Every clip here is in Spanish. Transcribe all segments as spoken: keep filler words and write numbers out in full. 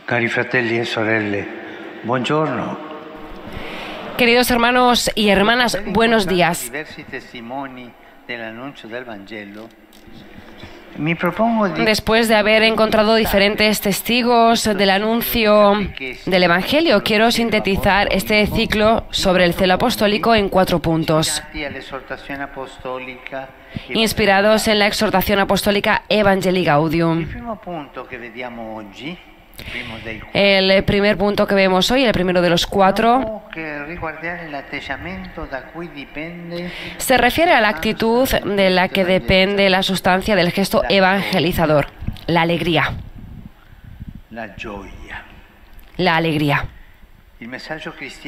Cari fratelli e sorelle, buongiorno. Queridos hermanos y hermanas, buenos días. Después de haber encontrado diferentes testigos del anuncio del Evangelio, quiero sintetizar este ciclo sobre el celo apostólico en cuatro puntos, inspirados en la exhortación apostólica Evangelii Gaudium. El primer punto que vemos hoy, el primero de los cuatro, se refiere a la actitud de la que depende la sustancia del gesto evangelizador, la alegría. La alegría. El mensaje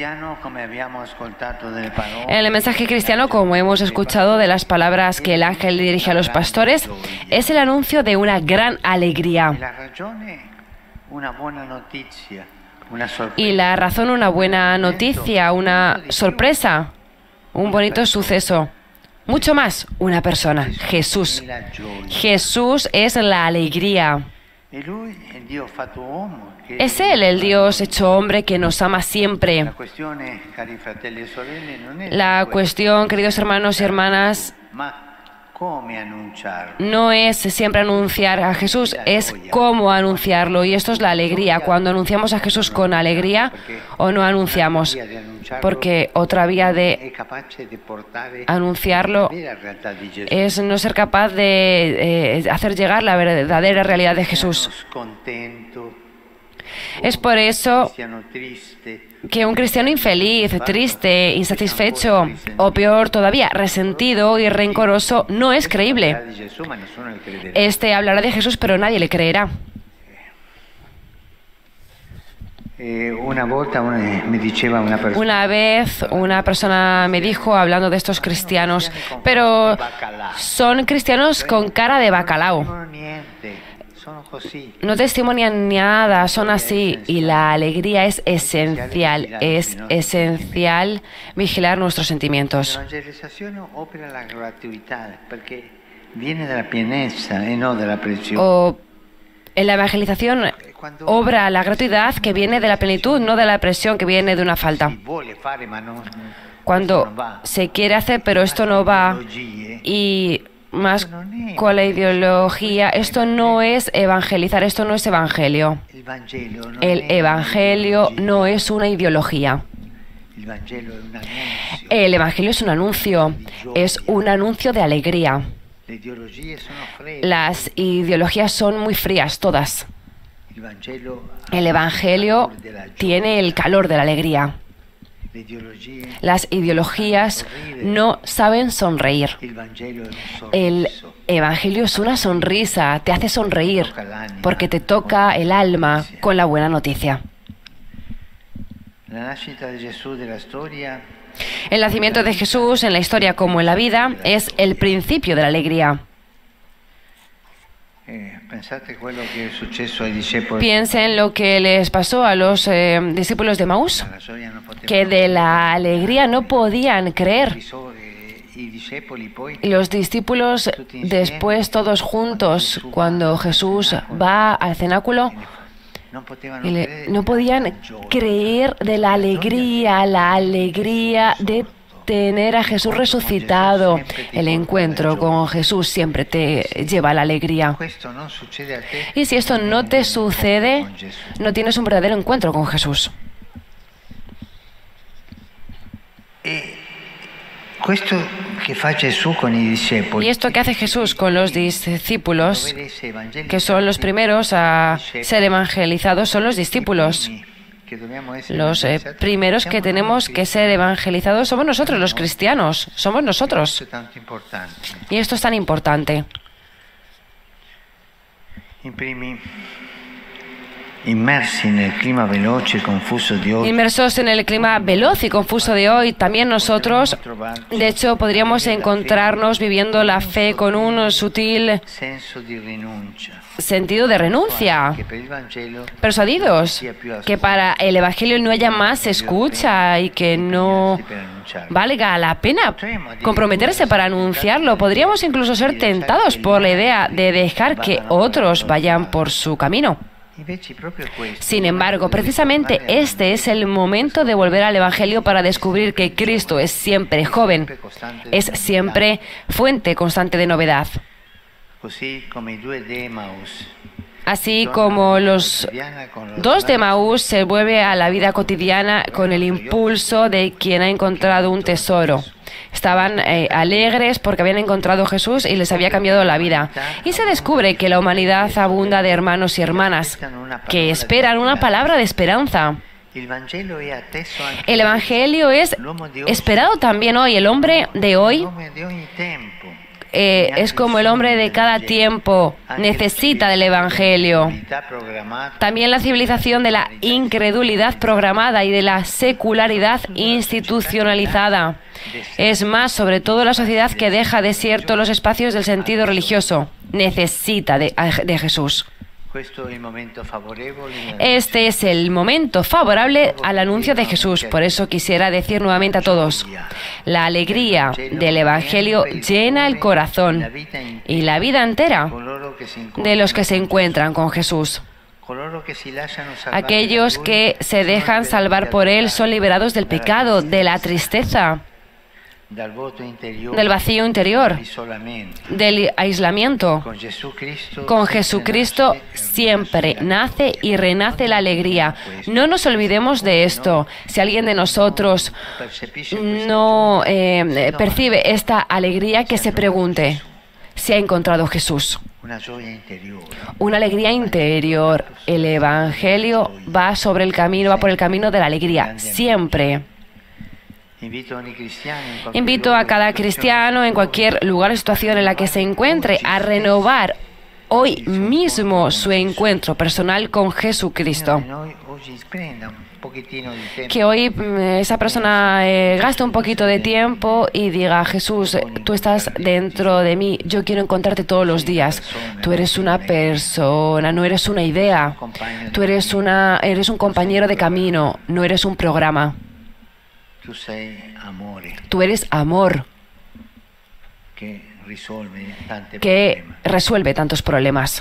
cristiano, como hemos escuchado de las palabras que el ángel dirige a los pastores, es el anuncio de una gran alegría. Y la razón, una buena noticia, una sorpresa, un bonito suceso. Mucho más, una persona, Jesús. Jesús es la alegría. Es Él, el Dios hecho hombre que nos ama siempre. La cuestión, queridos hermanos y hermanas, no es siempre anunciar a Jesús, es cómo anunciarlo. Y esto es la alegría. Cuando anunciamos a Jesús con alegría o no anunciamos. Porque otra vía de anunciarlo es no ser capaz de eh, hacer llegar la verdadera realidad de Jesús. Es por eso que un cristiano infeliz, triste, insatisfecho o peor todavía, resentido y rencoroso no es creíble. Este hablará de Jesús, pero nadie le creerá. Una vez una persona me dijo, hablando de estos cristianos, pero son cristianos con cara de bacalao. No testimonian nada, son así. Y la alegría es esencial, es esencial vigilar nuestros sentimientos. O en la evangelización obra la gratuidad que viene de la plenitud, no de la presión que viene de una falta. Cuando se quiere hacer, pero esto no va, y más con la ideología, esto no es evangelizar, esto no es evangelio. El evangelio no es una ideología. El evangelio es un anuncio, es un anuncio de alegría. Las ideologías son muy frías, todas. El evangelio tiene el calor de la alegría. Las ideologías no saben sonreír. El evangelio es una sonrisa, te hace sonreír porque te toca el alma con la buena noticia. El nacimiento de Jesús en la historia como en la vida es el principio de la alegría. Piensen lo que les pasó a los eh, discípulos de Maús, que de la alegría no podían creer. Y los discípulos después, todos juntos, cuando Jesús va al cenáculo, y le, no podían creer de la alegría, la alegría de tener a Jesús resucitado. El encuentro con Jesús siempre te lleva a la alegría. Y si esto no te sucede, no tienes un verdadero encuentro con Jesús. Y esto que hace Jesús con los discípulos, que son los primeros a ser evangelizados, son los discípulos. Los eh, primeros que tenemos que ser evangelizados somos nosotros, los cristianos, somos nosotros. Y esto es tan importante. Inmersos en el clima veloz y confuso de hoy. Inmersos en el clima veloz y confuso de hoy, también nosotros, de hecho, podríamos encontrarnos viviendo la fe con un sutil sentido de renuncia, persuadidos que para el Evangelio no haya más escucha y que no valga la pena comprometerse para anunciarlo. Podríamos incluso ser tentados por la idea de dejar que otros vayan por su camino. Sin embargo, precisamente este es el momento de volver al Evangelio para descubrir que Cristo es siempre joven, es siempre fuente constante de novedad. Así como los dos de Emaús se vuelve a la vida cotidiana con el impulso de quien ha encontrado un tesoro. Estaban eh, alegres porque habían encontrado a Jesús y les había cambiado la vida. Y se descubre que la humanidad abunda de hermanos y hermanas que esperan una palabra de esperanza. El Evangelio es esperado también hoy. El hombre de hoy eh, es como el hombre de cada tiempo, necesita del Evangelio. También la civilización de la incredulidad programada y de la secularidad institucionalizada. Es más, sobre todo la sociedad que deja desiertos los espacios del sentido religioso, necesita de, de Jesús. Este es el momento favorable al anuncio de Jesús. Por eso quisiera decir nuevamente a todos, la alegría del Evangelio llena el corazón y la vida entera de los que se encuentran con Jesús. Aquellos que se dejan salvar por Él son liberados del pecado, de la tristeza, del vacío interior, del aislamiento. Con Jesucristo siempre nace y renace la alegría. No nos olvidemos de esto. Si alguien de nosotros no eh, percibe esta alegría, que se pregunte si ha encontrado Jesús. Una alegría interior. El Evangelio va sobre el camino, va por el camino de la alegría, siempre. Invito a cada cristiano en cualquier lugar o situación en la que se encuentre a renovar hoy mismo su encuentro personal con Jesucristo. Que hoy esa persona eh, gaste un poquito de tiempo y diga: Jesús, tú estás dentro de mí, yo quiero encontrarte todos los días. Tú eres una persona, no eres una idea. Tú eres, una, eres un compañero de camino, no eres un programa. Tú eres amor que resuelve tantos problemas.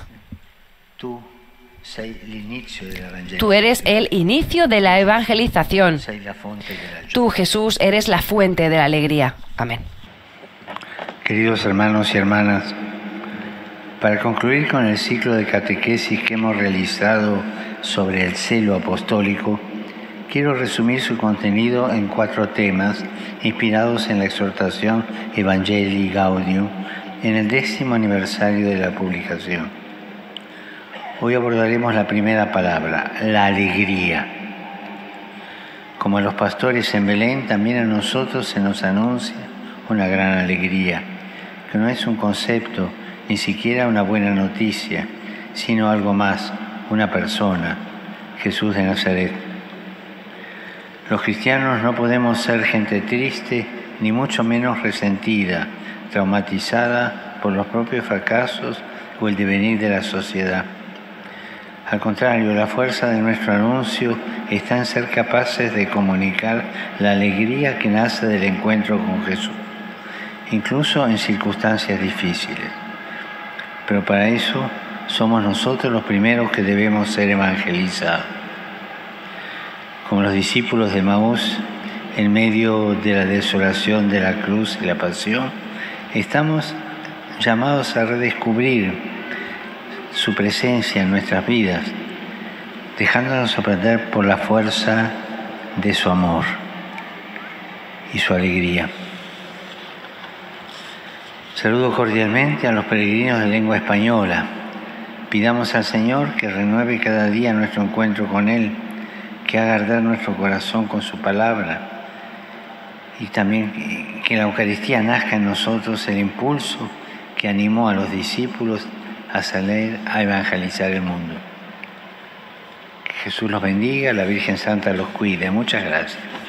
Tú eres el inicio de la evangelización. Tú, Jesús, eres la fuente de la alegría. Amén. Queridos hermanos y hermanas, para concluir con el ciclo de catequesis que hemos realizado sobre el celo apostólico, quiero resumir su contenido en cuatro temas inspirados en la exhortación Evangelii Gaudium en el décimo aniversario de la publicación. Hoy abordaremos la primera palabra, la alegría. Como a los pastores en Belén, también a nosotros se nos anuncia una gran alegría, que no es un concepto, ni siquiera una buena noticia, sino algo más, una persona, Jesús de Nazaret. Los cristianos no podemos ser gente triste, ni mucho menos resentida, traumatizada por los propios fracasos o el devenir de la sociedad. Al contrario, la fuerza de nuestro anuncio está en ser capaces de comunicar la alegría que nace del encuentro con Jesús, incluso en circunstancias difíciles. Pero para eso somos nosotros los primeros que debemos ser evangelizados. Como los discípulos de Emaús, en medio de la desolación de la cruz y la pasión, estamos llamados a redescubrir su presencia en nuestras vidas, dejándonos sorprender por la fuerza de su amor y su alegría. Saludo cordialmente a los peregrinos de lengua española. Pidamos al Señor que renueve cada día nuestro encuentro con Él, que haga arder nuestro corazón con su palabra y también que la Eucaristía nazca en nosotros el impulso que animó a los discípulos a salir a evangelizar el mundo. Que Jesús los bendiga, la Virgen Santa los cuide. Muchas gracias.